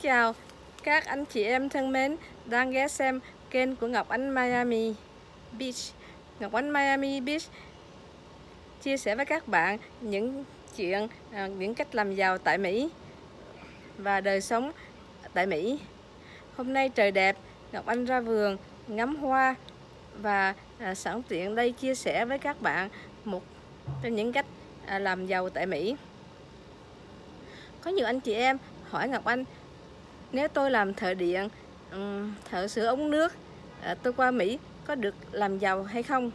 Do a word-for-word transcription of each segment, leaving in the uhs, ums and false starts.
chào các anh chị em thân mến đang ghé xem kênh của Ngọc Ánh Miami Beach. Ngọc Ánh Miami Beach chia sẻ với các bạn những chuyện, những cách làm giàu tại Mỹ và đời sống tại Mỹ. Hôm nay trời đẹp, Ngọc Anh ra vườn ngắm hoa và à, sẵn tiện đây chia sẻ với các bạn một trong những cách à, làm giàu tại Mỹ. Có nhiều anh chị em hỏi Ngọc Anh, nếu tôi làm thợ điện, thợ sửa ống nước, tôi qua Mỹ có được làm giàu hay không?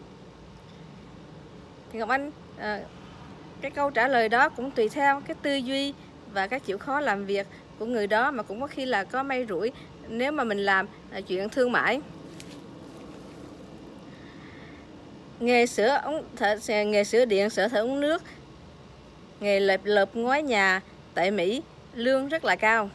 Thì Ngọc Anh, cái câu trả lời đó cũng tùy theo cái tư duy và cái chịu khó làm việc của người đó, mà cũng có khi là có may rủi nếu mà mình làm chuyện thương mại. Nghề sửa ống thợ, nghề sửa điện, sửa thợ ống nước, nghề lợp lợp ngói nhà tại Mỹ lương rất là cao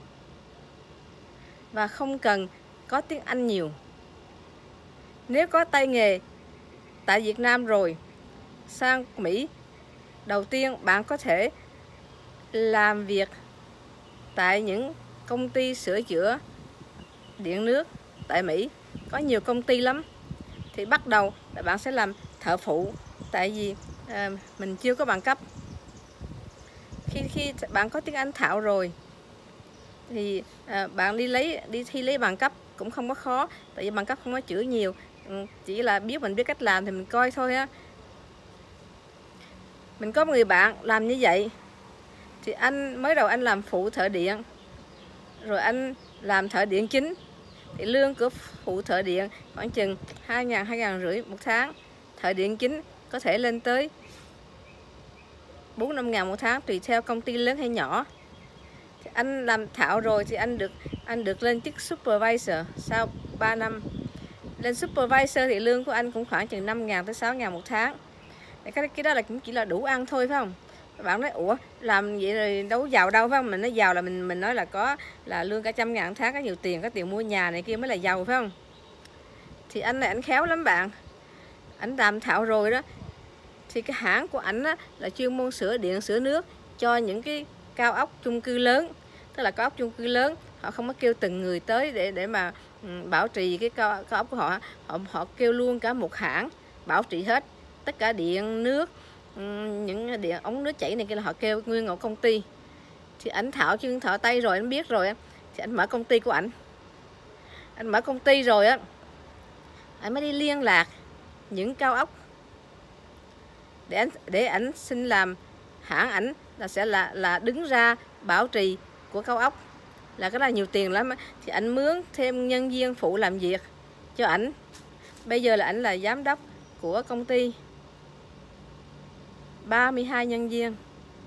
và không cần có tiếng Anh nhiều. Nếu có tay nghề tại Việt Nam rồi sang Mỹ, đầu tiên bạn có thể làm việc tại những công ty sửa chữa điện nước tại Mỹ. Có nhiều công ty lắm. Thì bắt đầu là bạn sẽ làm thợ phụ, tại vì à, mình chưa có bằng cấp. Khi khi bạn có tiếng Anh thạo rồi thì à, bạn đi lấy đi thi lấy bằng cấp cũng không có khó, tại vì bằng cấp không có chữ nhiều, chỉ là biết mình biết cách làm thì mình coi thôi á. Mình có một người bạn làm như vậy, thì anh mới đầu anh làm phụ thợ điện, rồi anh làm thợ điện chính, thì lương của phụ thợ điện khoảng chừng hai ngàn, hai ngàn rưỡi một tháng. Thợ điện chính có thể lên tới bốn năm ngàn một tháng, tùy theo công ty lớn hay nhỏ. Thì anh làm thạo rồi thì anh được anh được lên chức supervisor sau ba năm. Lên supervisor thì lương của anh cũng khoảng chừng năm ngàn tới sáu ngàn một tháng. Cái, cái đó là cũng chỉ là đủ ăn thôi, phải không? Bạn nói ủa làm vậy rồi đâu giàu đâu, phải không? Mình nói giàu là mình mình nói là có là lương cả trăm ngàn một tháng, có nhiều tiền, có tiền mua nhà này kia mới là giàu, phải không? Thì anh này anh khéo lắm bạn. Anh làm thạo rồi đó, thì cái hãng của ảnh là chuyên môn sửa điện sửa nước cho những cái cao ốc chung cư lớn. Tức là cao ốc chung cư lớn họ không có kêu từng người tới để để mà um, bảo trì cái cao, cao ốc của họ. họ họ kêu luôn cả một hãng bảo trì hết, tất cả điện nước, um, những điện ống nước chảy này kia là họ kêu nguyên một công ty. Thì ảnh thạo chuyên thợ tay rồi, anh biết rồi thì anh mở công ty của ảnh. Anh mở công ty rồi á, anh mới đi liên lạc những cao ốc để anh để ảnh xin làm hãng ảnh là sẽ là là đứng ra bảo trì của cao ốc, là cái đó nhiều tiền lắm. Thì ảnh mướn thêm nhân viên phụ làm việc cho ảnh. Bây giờ là ảnh là giám đốc của công ty, ba mươi hai nhân viên.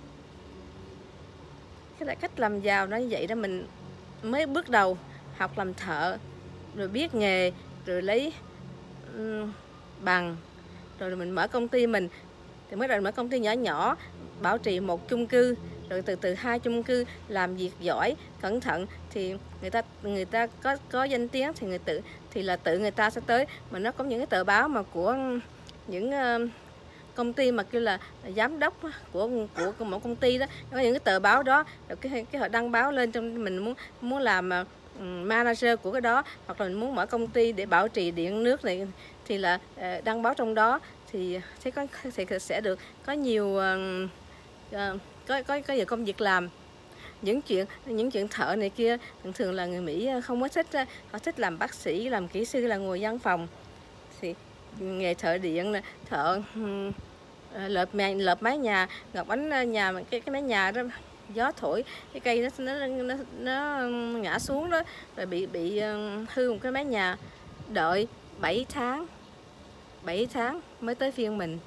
Cái là cách làm giàu nó như vậy đó. Mình mới bước đầu học làm thợ, rồi biết nghề, rồi lấy um, bằng, rồi mình mở công ty mình. Thì mới đầu mở công ty nhỏ nhỏ, bảo trì một chung cư, rồi từ từ hai chung cư, làm việc giỏi, cẩn thận thì người ta người ta có có danh tiếng thì người tự thì là tự người ta sẽ tới. Mà nó có những cái tờ báo mà của những uh, công ty mà kêu là, là giám đốc của của một công ty đó, có những cái tờ báo đó, rồi cái cái họ đăng báo lên, trong mình muốn muốn làm uh, manager của cái đó, hoặc là mình muốn mở công ty để bảo trì điện nước này thì là uh, đăng báo trong đó, thì sẽ có thì sẽ được có nhiều uh, uh, có có có nhiều công việc làm. Những chuyện những chuyện thợ này kia thường thường là người Mỹ không có thích, họ thích làm bác sĩ, làm kỹ sư, là ngồi văn phòng. Thì nghề thợ điện, thợ uh, lợp mái lợp mái nhà, Ngọc Ánh nhà cái cái mái nhà đó, gió thổi cái cây nó nó nó, nó ngã xuống đó, rồi bị bị uh, hư một cái mái nhà, đợi bảy tháng bảy tháng mới tới phiên mình.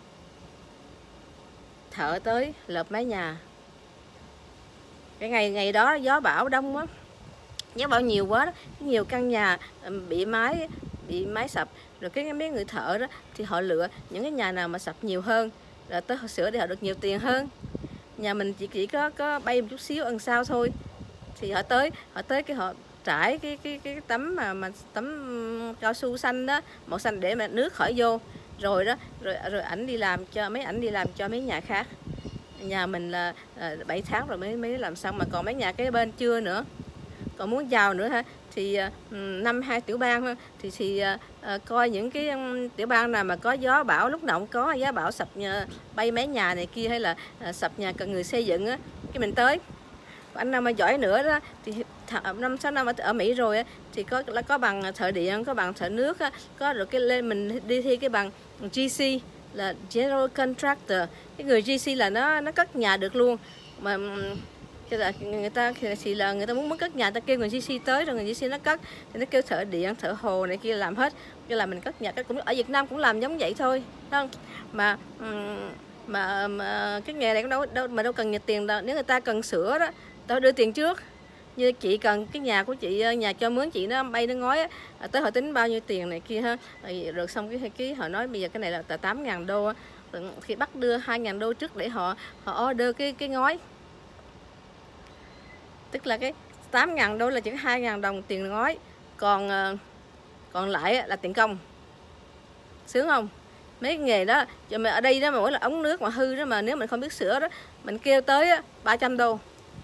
Thợ tới lợp mái nhà, cái ngày ngày đó gió bão đông quá, gió bão nhiều quá đó, nhiều căn nhà bị mái bị mái sập, rồi cái mấy người thợ đó thì họ lựa những cái nhà nào mà sập nhiều hơn, rồi tới họ sửa để họ được nhiều tiền hơn. Nhà mình chỉ chỉ có có bay một chút xíu ăn sao thôi, thì họ tới họ tới cái họ trải cái cái cái tấm mà mà tấm cao su xanh đó, màu xanh để mà nước khỏi vô, rồi đó rồi rồi ảnh đi làm cho mấy ảnh đi làm cho mấy nhà khác. Nhà mình là bảy tháng rồi mới mới làm xong, mà còn mấy nhà cái bên chưa nữa. còn muốn giàu nữa ha thì uh, năm hai tiểu bang ha, thì thì uh, uh, coi những cái um, tiểu bang nào mà có gió bão, lúc nào cũng có gió bão sập nhà, bay mái nhà này kia, hay là uh, sập nhà cần người xây dựng á, cái mình tới. Anh nào mà giỏi nữa đó thì năm sáu năm ở, ở Mỹ rồi á, thì có là có bằng thợ điện, có bằng thợ nước á, có rồi cái lên mình đi thi cái bằng G C là General Contractor. Cái người G C là nó nó cất nhà được luôn, mà là người ta thì là người ta muốn muốn cất nhà, ta kêu người G C tới, rồi người G C nó cất, thì nó kêu thợ điện, thợ hồ này kia làm hết, cái là mình cất nhà. Cái cũng ở Việt Nam cũng làm giống vậy thôi, không mà mà, mà cái nghề này cũng đâu, đâu mà đâu cần nhiều tiền đâu. Nếu người ta cần sửa đó, tao đưa tiền trước. Như chị cần cái nhà của chị, nhà cho mướn chị nó bay nó ngói á, tới họ tính bao nhiêu tiền này kia ha, rồi xong cái cái họ nói bây giờ cái này là tám ngàn đô á, thì bắt đưa hai ngàn đô trước để họ họ order cái cái ngói, tức là cái tám ngàn đô là chỉ hai ngàn đồng tiền ngói, còn còn lại là tiền công. Sướng không? Mấy nghề đó mà ở đây đó, mà mỗi là ống nước mà hư đó, mà nếu mình không biết sửa đó, mình kêu tới ba trăm đô.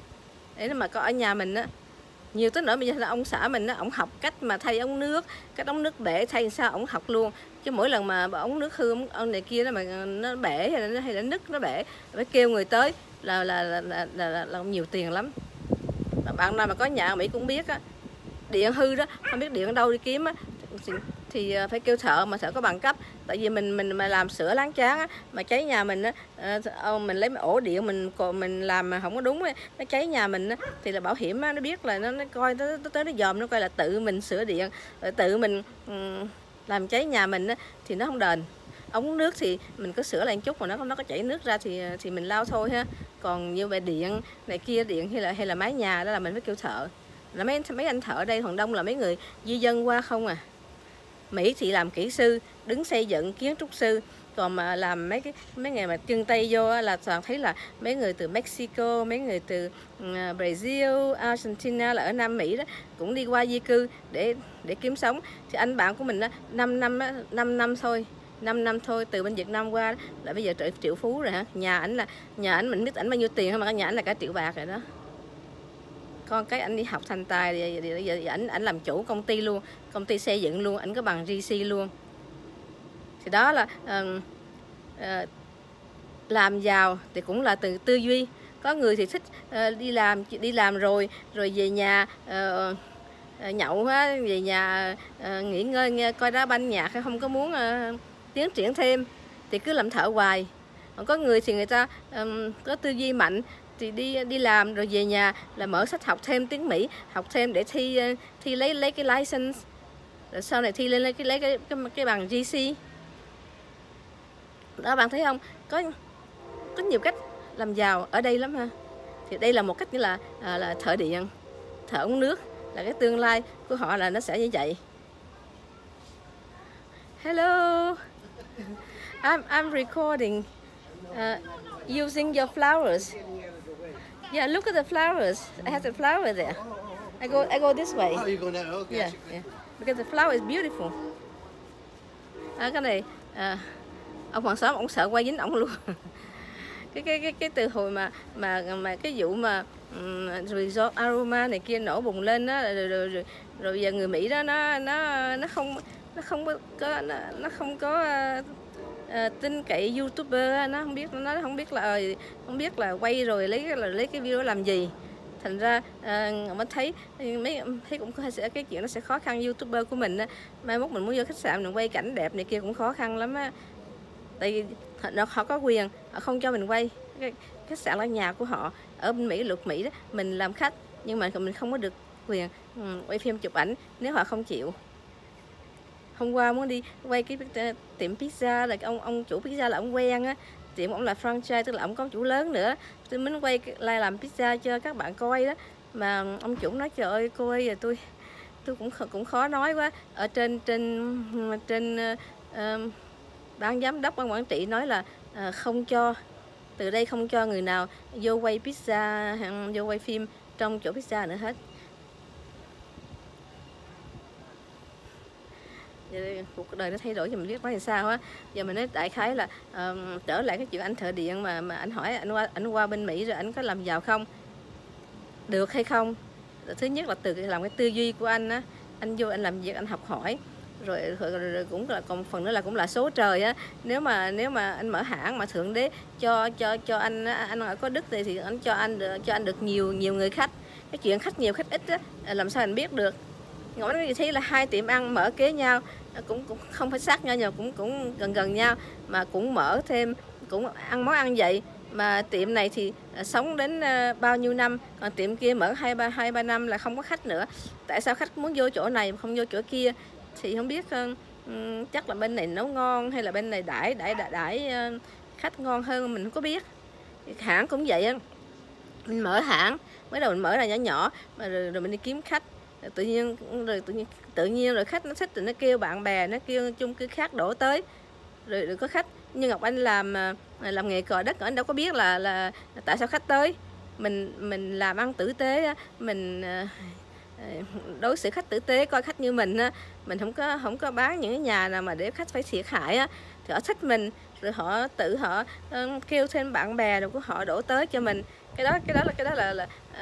Để mà có ở nhà mình á, nhiều tới nữa bây giờ là ông xã mình á, ổng học cách mà thay ống nước, cách ống nước bể thay sao ổng học luôn. Chứ mỗi lần mà ống nước hư, ông này kia đó mà nó bể hay là hay là nứt nó bể, phải kêu người tới là là là là, là, là, là nhiều tiền lắm. Mà bạn nào mà có nhà ở Mỹ cũng biết á, điện hư đó, không biết điện ở đâu đi kiếm á, thì, thì phải kêu thợ, mà thợ có bằng cấp. Tại vì mình mình mà làm sửa láng chán á, mà cháy nhà mình á, mình lấy ổ điện mình mình làm mà không có đúng á, nó cháy nhà mình á, thì là bảo hiểm á, nó biết là nó, nó coi nó tới nó dòm, nó coi là tự mình sửa điện, rồi tự mình um, làm cháy nhà mình á, thì nó không đền. Ống nước thì mình có sửa lại một chút mà nó nó có chảy nước ra thì thì mình lau thôi ha. Còn như về điện này kia, điện hay là hay là mái nhà đó là mình phải kêu thợ. Là mấy mấy anh thợ ở đây phần đông là mấy người di dân qua không à. Mỹ thì làm kỹ sư, đứng xây dựng, kiến trúc sư, còn mà làm mấy cái mấy nghề mà chân tay vô là toàn thấy là mấy người từ Mexico, mấy người từ Brazil, Argentina là ở Nam Mỹ đó cũng đi qua di cư để để kiếm sống. Thì anh bạn của mình đó, năm năm năm năm thôi, năm năm thôi từ bên Việt Nam qua đó, là bây giờ trở triệu phú rồi hả? Nhà ảnh là nhà ảnh mình biết ảnh bao nhiêu tiền không, mà nhà ảnh là cả triệu bạc rồi đó. Con cái anh đi học thành tài, giờ giờ ảnh ảnh làm chủ công ty luôn, công ty xây dựng luôn, ảnh có bằng G C luôn. Thì đó là uh, uh, làm giàu thì cũng là từ tư duy. Có người thì thích uh, đi làm đi làm rồi rồi về nhà uh, uh, nhậu ha, về nhà uh, nghỉ ngơi nghe coi đá banh nhạc, không có muốn uh, tiến triển thêm thì cứ làm thợ hoài. Còn có người thì người ta um, có tư duy mạnh thì đi đi làm rồi về nhà là mở sách học thêm tiếng Mỹ, học thêm để thi thi lấy lấy cái license, rồi sau này thi lên lấy cái lấy cái cái, cái bằng G C. Đó, bạn thấy không? Có có nhiều cách làm giàu ở đây lắm ha. Thì đây là một cách như là à, là thợ điện, thợ ống nước, là cái tương lai của họ là nó sẽ như vậy. Hello, I'm I'm recording uh, using your flowers. Yeah, look at the flowers. I have the flower there. I go I go this way. Oh, you go now. Okay. Yeah, yeah. Because the flower is beautiful. À, cái này à, ông hoàng xóm ông sợ quay dính ổng luôn. cái cái cái cái từ hồi mà mà mà cái vụ mà um, resort aroma này kia nổ bùng lên đó, rồi, rồi, rồi, rồi giờ người Mỹ đó nó nó nó không nó không có nó, nó không có uh, À, tin cậy YouTuber, nó không biết nó không biết là không biết là quay rồi lấy là lấy cái video làm gì. Thành ra à, mới thấy mấy thấy cũng có sẽ cái chuyện nó sẽ khó khăn. YouTuber của mình á, mai mốt mình muốn vô khách sạn mình quay cảnh đẹp này kia cũng khó khăn lắm á. Tại vì nó họ có quyền, họ không cho mình quay. Cái khách sạn là nhà của họ, ở bên Mỹ, luật Mỹ đó, mình làm khách nhưng mà mình không có được quyền um, quay phim chụp ảnh nếu họ không chịu. Hôm qua muốn đi quay cái tiệm pizza, là ông ông chủ pizza là ông quen á, tiệm ông là franchise, tức là ông có chủ lớn nữa. Tôi muốn quay lại làm pizza cho các bạn coi đó, mà ông chủ nói trời ơi cô ơi, giờ tôi tôi cũng cũng khó nói quá. Ở trên trên trên uh, ban giám đốc ban quản trị nói là uh, không cho, từ đây không cho người nào vô quay pizza, vô quay phim trong chỗ pizza nữa hết. Giờ cuộc đời nó thay đổi thì mình biết nói làm sao á. Giờ mình nói đại khái là uh, trở lại cái chuyện anh thợ điện mà mà anh hỏi anh qua anh qua bên Mỹ rồi anh có làm giàu không, được hay không, Thứ nhất là từ làm cái tư duy của anh á, anh vô anh làm việc anh học hỏi. Rồi, rồi, rồi, rồi cũng là còn phần nữa là cũng là số trời á. Nếu mà nếu mà anh mở hãng mà Thượng Đế cho cho cho anh anh ở có đức thì thì anh cho anh được cho anh được nhiều nhiều người khách. Cái chuyện khách nhiều khách ít á, làm sao anh biết được. Ngồi nói như thế là hai tiệm ăn mở kế nhau, cũng cũng không phải sát nhau nhưng cũng cũng gần gần nhau, mà cũng mở thêm, cũng ăn món ăn vậy. Mà tiệm này thì sống đến bao nhiêu năm, còn tiệm kia mở hai ba hai ba năm là không có khách nữa. Tại sao khách muốn vô chỗ này mà không vô chỗ kia? Thì không biết, uh, chắc là bên này nấu ngon hay là bên này đãi đãi đãi, đãi uh, khách ngon hơn mình không có biết. Hãng cũng vậy á, mình mở hãng mới đầu mình mở là nhỏ nhỏ mà rồi, rồi mình đi kiếm khách, rồi tự nhiên rồi tự nhiên tự nhiên rồi khách nó thích rồi nó kêu bạn bè, nó kêu chung cư khác đổ tới, rồi, rồi có khách. Nhưng Ngọc Anh làm làm nghề cò đất, anh đâu có biết là là tại sao khách tới. Mình mình làm ăn tử tế, mình đối xử khách tử tế, coi khách như mình á, mình không có không có bán những cái nhà nào mà để khách phải thiệt hại á. Thì họ thích mình, rồi họ tự họ uh, kêu thêm bạn bè rồi của họ đổ tới cho mình. Cái đó cái đó là cái đó là là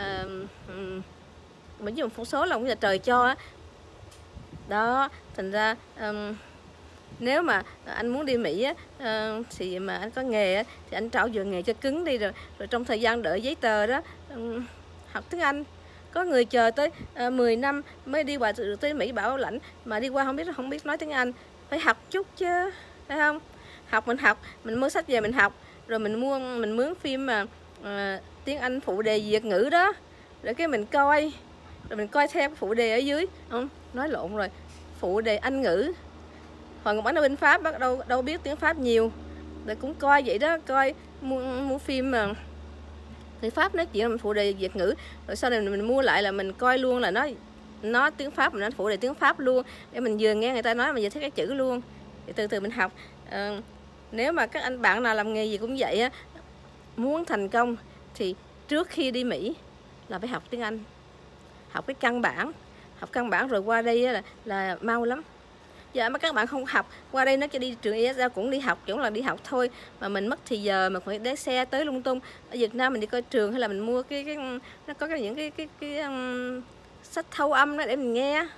mình uh, một số là cũng là trời cho á. Đó, thành ra um, nếu mà anh muốn đi Mỹ á, uh, thì mà anh có nghề á, thì anh trau dồi nghề cho cứng đi, rồi rồi trong thời gian đợi giấy tờ đó um, học tiếng Anh. Có người chờ tới uh, mười năm mới đi qua được tới Mỹ bảo lãnh, mà đi qua không biết không biết nói tiếng Anh. Phải học chút chứ, phải không? Học mình học, mình mua sách về mình học, rồi mình mua mình mướn phim mà uh, tiếng Anh phụ đề Việt ngữ đó, rồi cái mình coi, rồi mình coi theo cái phụ đề ở dưới. Không, nói lộn rồi, phụ đề Anh ngữ. Hồi Ngọc Ánh ở bên Pháp bắt đâu đâu biết tiếng Pháp nhiều, rồi cũng coi vậy đó, coi mua, mua phim mà người Pháp nói chuyện là phụ đề Việt ngữ, rồi sau này mình, mình mua lại là mình coi luôn là nó nó tiếng Pháp, mình nó phụ đề tiếng Pháp luôn, để mình vừa nghe người ta nói mà vừa thấy cái chữ luôn, thì từ từ mình học. À, nếu mà các anh bạn nào làm nghề gì cũng vậy á, muốn thành công thì trước khi đi Mỹ là phải học tiếng Anh, học cái căn bản, học căn bản rồi qua đây là, là mau lắm. Giờ mà các bạn không học, qua đây nó cho đi trường i ét a cũng đi học, cũng là đi học thôi, mà mình mất thì giờ mà phải đế xe tới lung tung. Ở Việt Nam mình đi coi trường hay là mình mua cái cái nó có cái những cái cái cái um, sách thâu âm đó để mình nghe.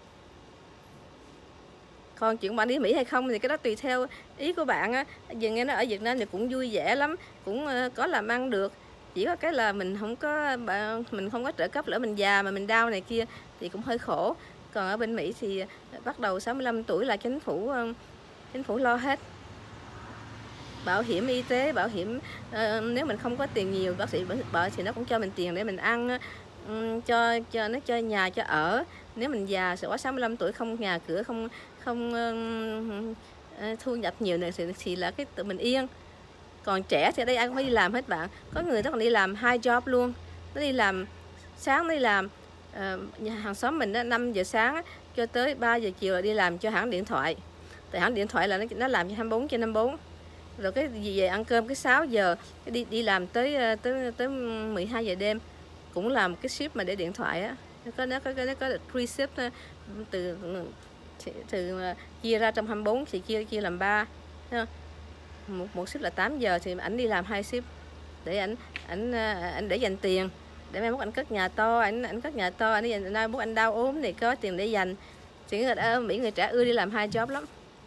Còn chuyện bạn đi Mỹ hay không thì cái đó tùy theo ý của bạn á. Giờ nghe nó ở Việt Nam thì cũng vui vẻ lắm, cũng uh, có làm ăn được. Chỉ có cái là mình không có mình không có trợ cấp, lỡ mình già mà mình đau này kia thì cũng hơi khổ. Còn ở bên Mỹ thì bắt đầu sáu mươi lăm tuổi là chính phủ chính phủ lo hết. Bảo hiểm y tế, bảo hiểm uh, nếu mình không có tiền nhiều, bác sĩ bảo thì nó cũng cho mình tiền để mình ăn, um, cho cho nó cho nhà cho ở. Nếu mình già sẽ quá sáu mươi lăm tuổi không nhà cửa, không không uh, thu nhập nhiều nữa thì, thì là cái tự mình yên. Còn trẻ thì ở đây ai cũng phải đi làm hết bạn. Có người nó còn đi làm hai job luôn. Nó đi làm sáng nó đi làm uh, hàng xóm mình đó, năm giờ sáng cho tới ba giờ chiều là đi làm cho hãng điện thoại. Tại hãng điện thoại là nó, nó làm cho hai mươi bốn trên hai mươi bốn. Rồi cái gì về ăn cơm cái sáu giờ, cái đi đi làm tới tới tới mười hai giờ đêm, cũng làm cái ship mà để điện thoại á. Nó có nó có nó có free ship từ từ, từ chia ra trong hai mươi bốn thì chia chia làm ba. Một một ship là tám giờ thì ảnh đi làm hai ship để ảnh ảnh ảnh để dành tiền, để mai mốt anh cất nhà to, ảnh ảnh cất nhà to, anh đi dành mai mốt anh đau ốm thì có tiền để dành. Chỉ người ở Mỹ người trẻ ưa đi làm hai job lắm.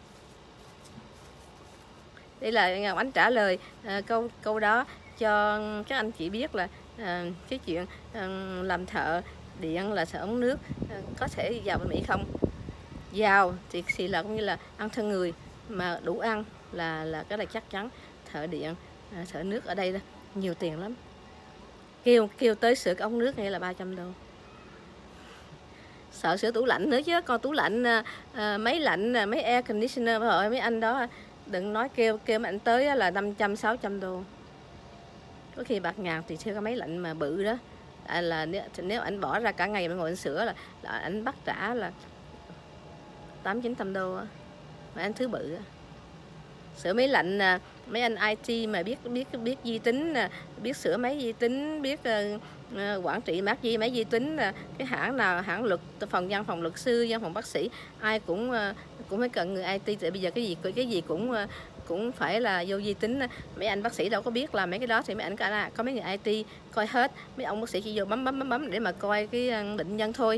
Đây là Ngọc Ánh trả lời uh, câu câu đó cho các anh chị biết là uh, cái chuyện uh, làm thợ điện là thợ ống nước uh, có thể vào bên Mỹ không? Giàu thì thì là cũng như là ăn thân người, mà đủ ăn là là cái là chắc chắn. Thợ điện, uh, thợ nước ở đây đó, nhiều tiền lắm. Kêu kêu tới sửa cái ống nước này là ba trăm đô. Sợ sửa tủ lạnh nữa chứ, còn tủ lạnh, uh, máy lạnh, uh, máy air conditioner, rồi mấy anh đó đừng nói kêu kêu mà anh tới là năm trăm sáu trăm đô, có khi bạc ngàn tùy theo cái máy lạnh mà bự đó. À, là nếu, nếu anh bỏ ra cả ngày mà ngồi anh sửa là, là anh bắt trả là tám chín trăm đô á, mà anh thứ bự á. Sửa máy lạnh, mấy anh i tê mà biết biết biết vi tính, biết sửa máy vi tính, biết uh, quản trị mát vi máy vi tính, cái hãng nào hãng luật, phòng văn phòng luật sư, văn phòng bác sĩ, ai cũng uh, cũng phải cần người i tê. Tại bây giờ cái gì cái gì cũng uh, cũng phải là vô vi tính. Mấy anh bác sĩ đâu có biết là mấy cái đó, thì mấy anh có, có mấy người i tê coi hết. Mấy ông bác sĩ chỉ vô bấm bấm bấm bấm để mà coi cái bệnh nhân thôi.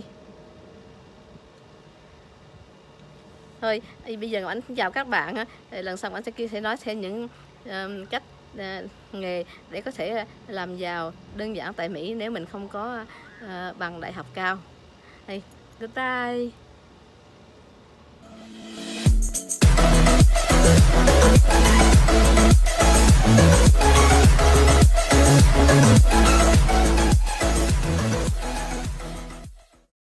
Thôi bây giờ anh chào các bạn. Lần sau anh sẽ sẽ nói thêm những um, cách uh, nghề để có thể làm giàu đơn giản tại Mỹ nếu mình không có uh, bằng đại học cao. Hey, goodbye.